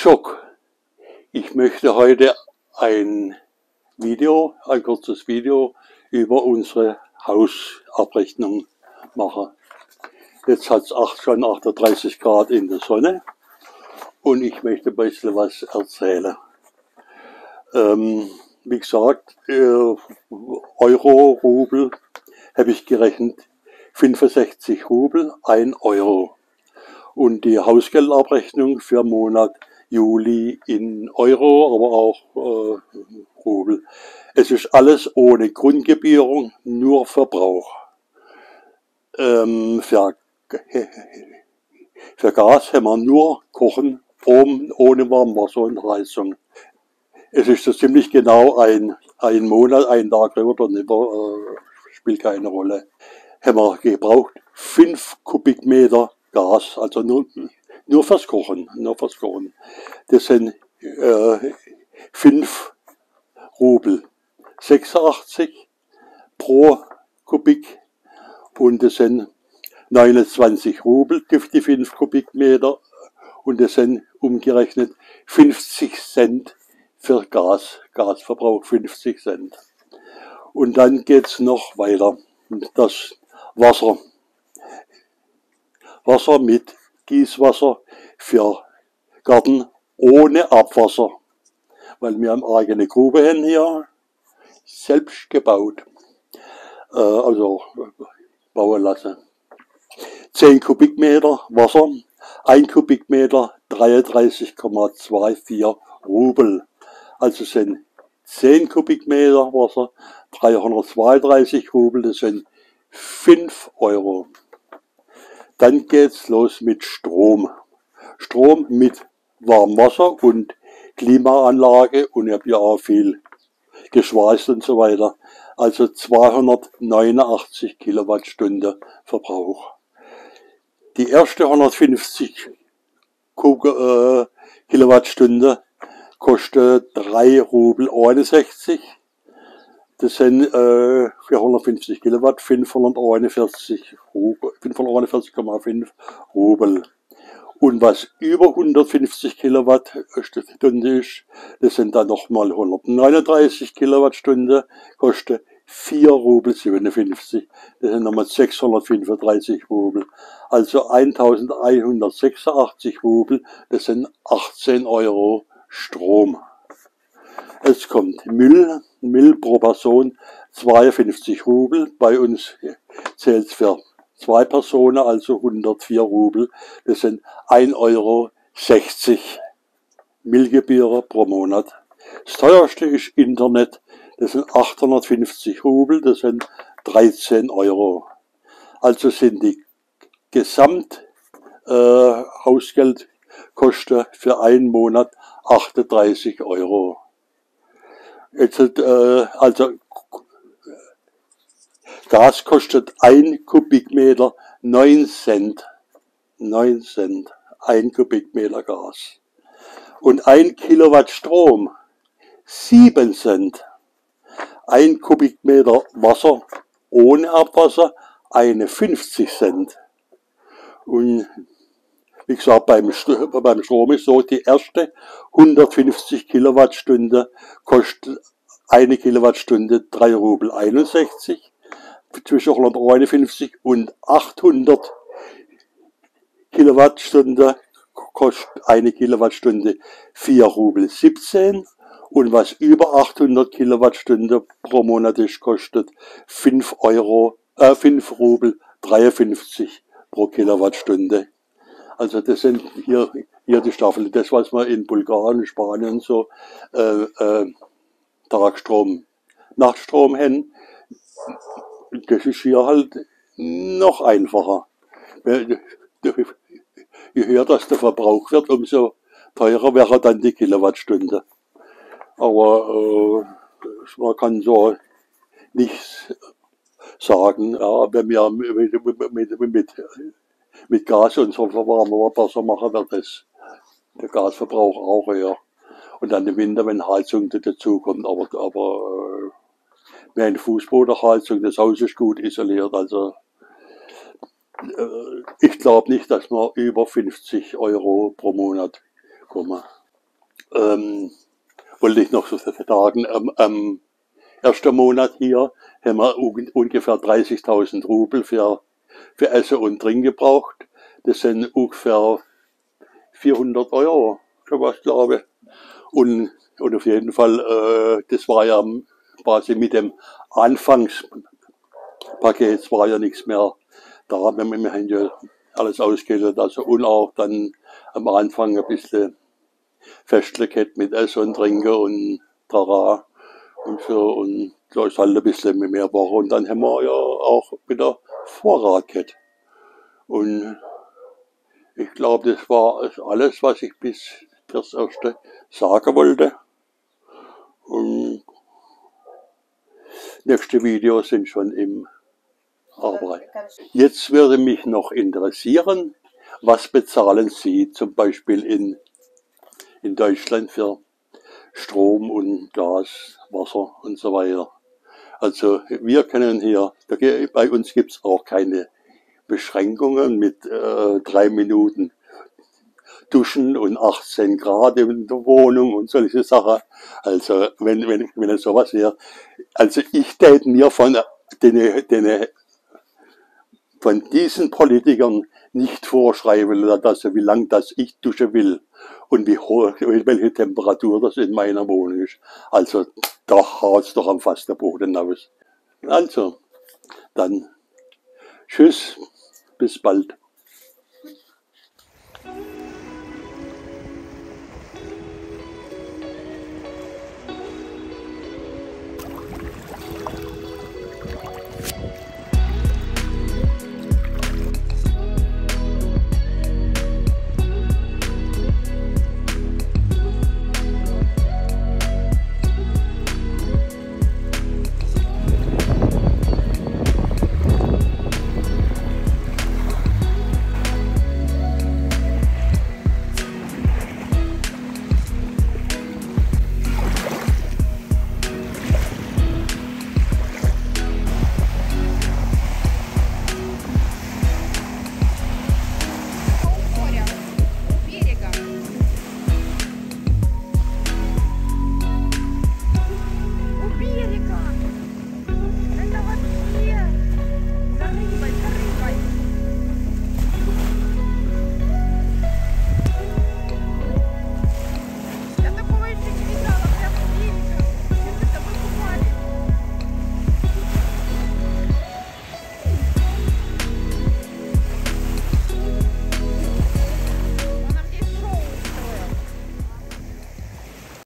Schock. Ich möchte heute ein kurzes Video über unsere Hausabrechnung machen. Jetzt hat es schon 38 Grad in der Sonne und ich möchte ein bisschen was erzählen. Wie gesagt, Euro, Rubel habe ich gerechnet, 65 Rubel, 1 Euro. Und die Hausgeldabrechnung für Monat Juli in Euro, aber auch Rubel. Es ist alles ohne Grundgebühren, nur Verbrauch. Für Gas haben wir nur Kochen, ohne Warmwasser und Heizung. Es ist so ziemlich genau ein Monat, ein Tag oder nicht, spielt keine Rolle. Haben wir gebraucht 5 Kubikmeter Gas, also nur fürs Kochen, Das sind 5 Rubel 86 pro Kubik und das sind 29 Rubel die 5 Kubikmeter und das sind umgerechnet 50 Cent für Gasverbrauch 50 Cent. Und dann geht's noch weiter. Das Wasser mit Gießwasser für Garten ohne Abwasser, weil wir eine eigene Grube haben hier, selbst gebaut, also bauen lassen. 10 Kubikmeter Wasser, 1 Kubikmeter 33,24 Rubel. Also sind 10 Kubikmeter Wasser, 332 Rubel, das sind 5 Euro. Dann geht's los mit Strom. Strom mit Warmwasser und Klimaanlage und ich habe ja auch viel geschweißt und so weiter. Also 289 Kilowattstunden Verbrauch. Die erste 150 Kilowattstunden kostet 3 Rubel 61. Das sind für 150 Kilowatt 541,5 Rubel. Und was über 150 Kilowattstunden ist, das sind dann nochmal 139 Kilowattstunden, kostet 4 Rubel 57. Das sind nochmal 635 Rubel. Also 1186 Rubel, das sind 18 Euro Strom. Es kommt Müll pro Person 52 Rubel. Bei uns zählt es für 2 Personen, also 104 Rubel. Das sind 1,60 Euro Müllgebühren pro Monat. Das teuerste ist Internet. Das sind 850 Rubel. Das sind 13 Euro. Also sind die Hausgeldkosten für einen Monat 38 Euro. Jetzt, also Gas kostet 1 Kubikmeter 9 Cent. 9 Cent. 1 Kubikmeter Gas. Und 1 Kilowatt Strom 7 Cent. 1 Kubikmeter Wasser ohne Abwasser 51 Cent. Und wie gesagt, beim Strom ist so, die erste 150 Kilowattstunde kostet 1 Kilowattstunde 3 Rubel 61, zwischen 151 und 800 Kilowattstunden kostet 1 Kilowattstunde 4 Rubel 17 und was über 800 Kilowattstunden pro Monat ist, kostet 5 Rubel 53 pro Kilowattstunde. Also das sind hier die Staffel, das was wir in Bulgarien, Spanien so Tagstrom, Nachtstrom haben. Das ist hier halt noch einfacher. Je höher das der Verbrauch wird, umso teurer wäre dann die Kilowattstunde. Aber man kann so nicht sagen, ja, wenn wir mit Gas und so Wasser machen, wird der Gasverbrauch auch höher. Und dann im Winter, wenn Heizung dazu kommt, aber wir haben eine Fußbodenheizung, das Haus ist gut isoliert, also ich glaube nicht, dass wir über 50 Euro pro Monat kommen. wollte ich noch so sagen, ersten Monat hier haben wir ungefähr 30.000 Rubel für Essen und Trinken gebraucht. Das sind ungefähr 400 Euro, schon was glaube ich. Und auf jeden Fall, das war ja quasi mit dem Anfangspaket, es war ja nichts mehr da. Wir haben ja alles ausgestellt, also und auch dann am Anfang ein bisschen Festlichkeit mit Essen und Trinken und Tara und so. Und da ist halt ein bisschen mehr Woche. Und dann haben wir ja auch wieder Vorrat gehabt. Und ich glaube, das war alles, was ich bis fürs Erste sagen wollte. Und nächste Videos sind schon im Arbeit. Jetzt würde mich noch interessieren, was bezahlen Sie zum Beispiel in Deutschland für Strom und Gas, Wasser und so weiter. Also wir können hier, bei uns gibt's auch keine Beschränkungen mit 3 Minuten Duschen und 18 Grad in der Wohnung und solche Sachen. Also wenn es sowas wäre, also ich täte mir von diesen Politikern nicht vorschreiben, wie lang das ich duschen will und wie hoch, welche Temperatur das in meiner Wohnung ist. Also da haut's doch am fast der Boden aus. Also, dann tschüss, bis bald.